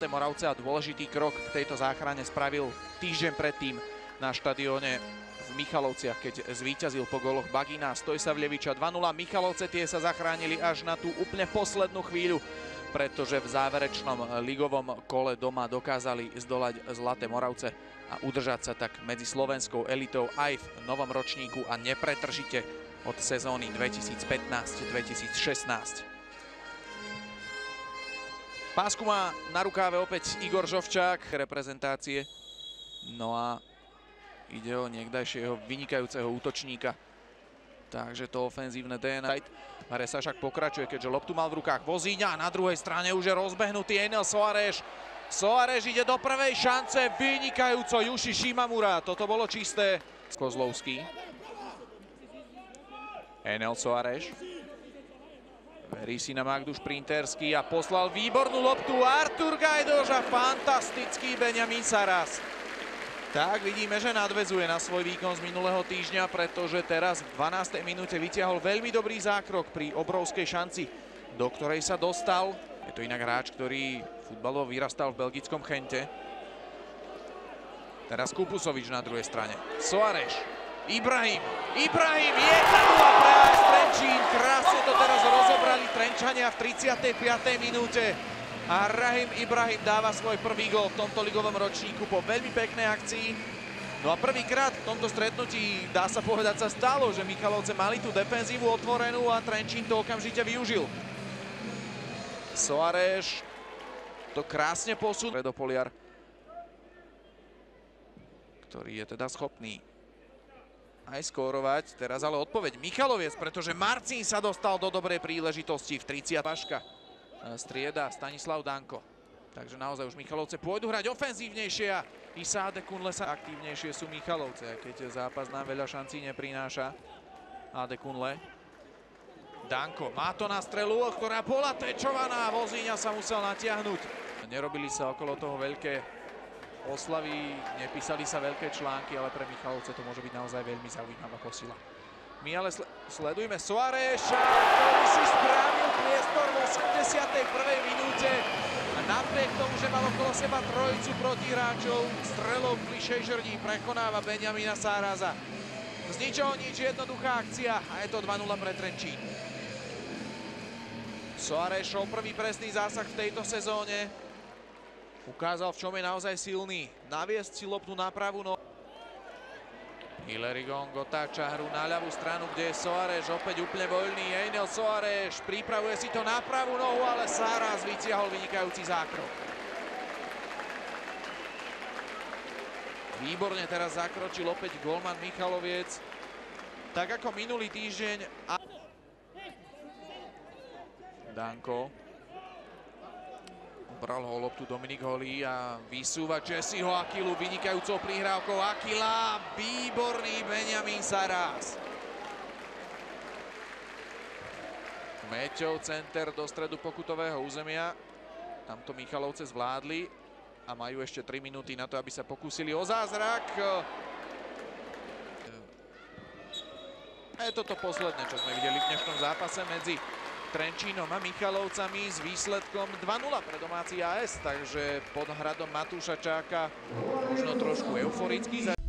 Zlaté Moravce a dôležitý krok k tejto záchrane spravil týždeň predtým na štadióne v Michalovciach, keď zvíťazil po góloch Bagina a Stojsavljeviča 2-0. Michalovce tie sa zachránili až na tú úplne poslednú chvíľu, pretože v záverečnom ligovom kole doma dokázali zdolať Zlaté Moravce a udržať sa tak medzi slovenskou elitou aj v novom ročníku a nepretržite od sezóny 2015-2016. Pásku má na rukáve opäť Igor Žovčák reprezentácie. No a ide o niekdajšieho vynikajúceho útočníka. Takže to ofenzívne DNA. Hre sa však pokračuje, keďže loptu mal v rukách Vozíňa. Na druhej strane už je rozbehnutý Enel Soares. Soares ide do prvej šance. Vynikajúco Juši Šimamura. Toto bolo čisté. Kozlovský. Enel Soares. Verí si na Magdu Šprinterský a poslal výbornú loptu Artur Gajdoš a fantastický Benjamin Saras. Tak vidíme, že nadväzuje na svoj výkon z minulého týždňa, pretože teraz v 12. minúte vytiahol veľmi dobrý zákrok pri obrovskej šanci, do ktorej sa dostal. Je to inak hráč, ktorý futbalovo vyrastal v belgickom Chente. Teraz Kupusovič na druhej strane. Soares. Ibrahim 1-0 pre AS Trenčín. Krásne to teraz rozobrali Trenčania v 35. minúte. A Rahim Ibrahim dáva svoj prvý gól v tomto ligovom ročníku po veľmi peknej akcii. No a prvýkrát v tomto stretnutí, dá sa povedať, sa stalo, že Michalovce mali tú defenzívu otvorenú a Trenčín to okamžite využil. Soares to krásne posunul do Poliar, ktorý je teda schopný aj skórovať. Teraz ale odpoveď Michaloviec, pretože Marcin sa dostal do dobrej príležitosti v 30. Paška strieda Stanislav Danko. Takže naozaj už Michalovce pôjdu hrať ofenzívnejšie a Isa Adekunle sa aktívnejšie sú Michalovce, keď zápas nám veľa šancí neprináša. Adekunle. Danko má to na strelu, ktorá bola tečovaná. Vozíňa sa musel natiahnuť. Nerobili sa okolo toho veľké oslavy, nepísali sa veľké články, ale pre Michalovce to môže byť naozaj veľmi zaujímavá posila. My ale sledujeme Soareša, ktorý si správil priestor v 81. minúte a napriek tomu, že mal okolo seba trojicu protihráčov, strelou v bližšej žrdí prekonáva Benjamina Sarasa. Z ničoho nič, jednoduchá akcia a je to 2-0 pre Trenčín. Soarešov prvý presný zásah v tejto sezóne. Ukázal, v čom je naozaj silný. Naviesť si loptu na pravú nohu. Hilary Gong otáča hru na ľavú stranu, kde je Soares opäť úplne voľný. Enel Soares pripravuje si to na pravú nohu, ale Saras vytiahol vynikajúci zákrok. Výborne teraz zakročil opäť golman Michaloviec. Tak ako minulý týždeň. Danko. Bral ho loptu Dominik Holý a vysúva Jesseho Akilu vynikajúcou prihrávkou. Akila, výborný Benjamin Saras. Meťov center do stredu pokutového územia. Tamto Michalovce zvládli a majú ešte 3 minúty na to, aby sa pokúsili o zázrak. A je toto posledné, čo sme videli v dnešnom zápase medzi Trenčínom a Michalovcami s výsledkom 2-0 pre domáci AS, takže pod hradom Matúša čaká možno trošku euforický